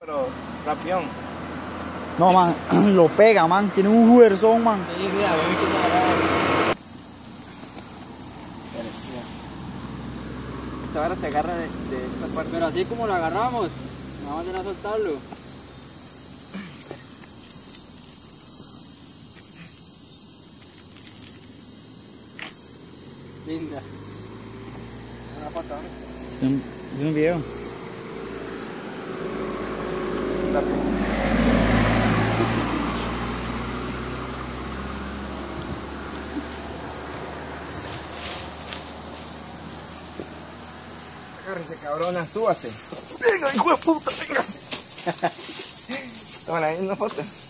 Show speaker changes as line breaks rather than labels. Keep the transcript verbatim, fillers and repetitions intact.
Pero, rapión.
No, man, lo pega, man. Tiene un fuerzón, man.
Sí, mira, ven que te agarra. Esta vara se agarra de, de esta parte.
Pero así como lo agarramos, vamos a tener a soltarlo. Linda.
Una foto,
Es un, es un video.
¿no? Agárrese, cabrona, súbase. Venga, hijo de puta, venga. Toma ahí una foto.